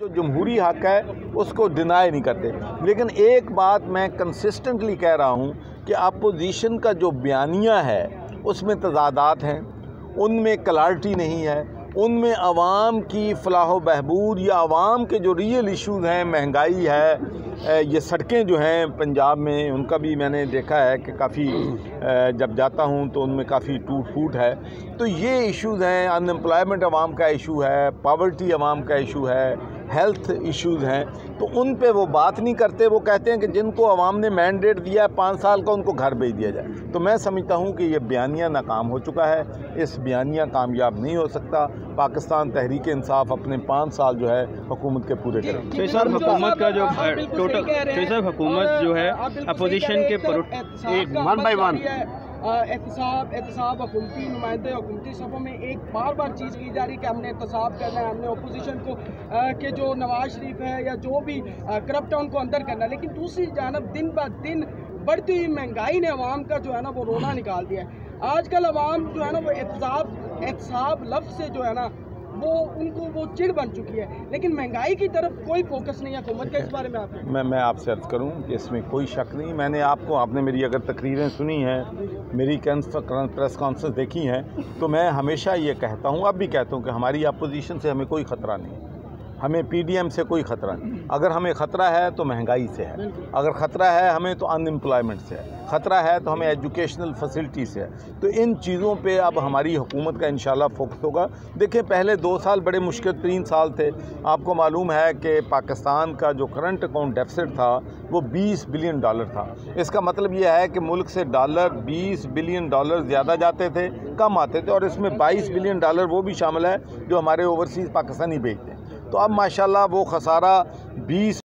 जो जमहूरी हक़ है उसको डिनाई नहीं करते। लेकिन एक बात मैं कंसिस्टेंटली कह रहा हूँ कि अपोजिशन का जो बयानिया है उसमें तज़ादात हैं, उनमें क्लैरिटी नहीं है, उनमें आवाम की फलाह व बहबूद या आवाम के जो रियल इश्यूज़ हैं, महंगाई है, ये सड़कें जो हैं पंजाब में, उनका भी मैंने देखा है कि काफ़ी जब जाता हूँ तो उनमें काफ़ी टूट फूट है। तो ये इश्यूज़ हैं, अनएम्प्लॉयमेंट आवाम का इशू है, पॉवर्टी आवाम का इशू है, हेल्थ इश्यूज़ हैं, तो उन पे वो बात नहीं करते। वो कहते हैं कि जिनको आवाम ने मैंडेट दिया है 5 साल का, उनको घर भेज दिया जाए। तो मैं समझता हूँ कि ये बयानिया नाकाम हो चुका है, इस बयानिया कामयाब नहीं हो सकता। पाकिस्तान तहरीक इंसाफ अपने 5 साल जो है हुकूमत के पूरे करें। तो सर हुकूमत का जो टोटल हुकूमत जो है अपोजिशन के एक वन बाय वन एहतसाब हुकूमती नुमाइंदे हुकूमती सफ़ों में एक बार चीज़ की जा रही है कि हमने एहतसाब करना है, हमने अपोजिशन को के जो नवाज शरीफ है या जो भी करप्ट है उनको अंदर करना है। लेकिन दूसरी जानब दिन ब दिन बढ़ती हुई महंगाई ने अवाम का जो है ना वो रोना निकाल दिया है। आजकल अवाम जो है ना वो एहतसाब लफ्ज़ से जो है ना वो उनको वो चिड़ बन चुकी है, लेकिन महंगाई की तरफ कोई फोकस नहीं है हुकूमत का। इस बारे में आप मैं आपसे अर्ज़ करूं कि इसमें कोई शक नहीं। आपने मेरी अगर तकरीरें सुनी हैं, मेरी प्रेस कॉन्फ्रेंस देखी हैं, तो मैं हमेशा ये कहता हूं, अब भी कहता हूं कि हमारी अपोजिशन से हमें कोई ख़तरा नहीं, हमें पीडीएम से कोई ख़तरा नहीं। अगर हमें ख़तरा है तो महंगाई से है, अगर ख़तरा है हमें तो अनएम्प्लॉयमेंट से है, ख़तरा है तो हमें एजुकेशनल फैसिलिटी से है। तो इन चीज़ों पे अब हमारी हुकूमत का इंशाल्लाह फोकस होगा। देखिए पहले 2 साल बड़े मुश्किल 3 साल थे। आपको मालूम है कि पाकिस्तान का जो करंट अकाउंट डेफिसिट था वो $20 बिलियन था। इसका मतलब ये है कि मुल्क से $20 बिलियन ज़्यादा जाते थे, कम आते थे, और इसमें $22 बिलियन वो भी शामिल है जो हमारे ओवरसीज़ पाकिस्तानी भेजते हैं। तो अब माशाल्लाह वो खसारा 20